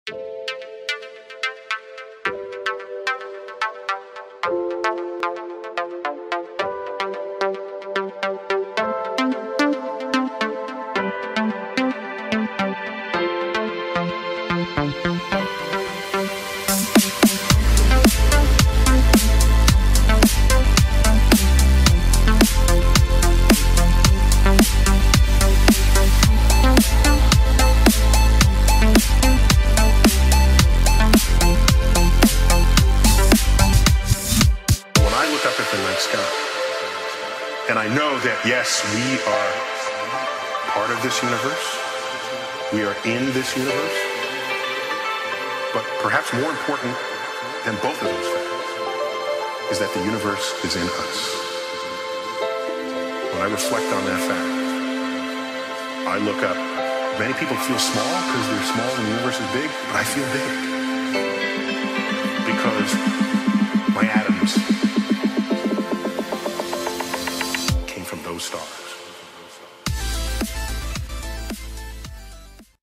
And I know that, yes, we are part of this universe. We are in this universe. But perhaps more important than both of those facts is that the universe is in us. When I reflect on that fact, I look up. Many people feel small because they're small and the universe is big, but I feel big.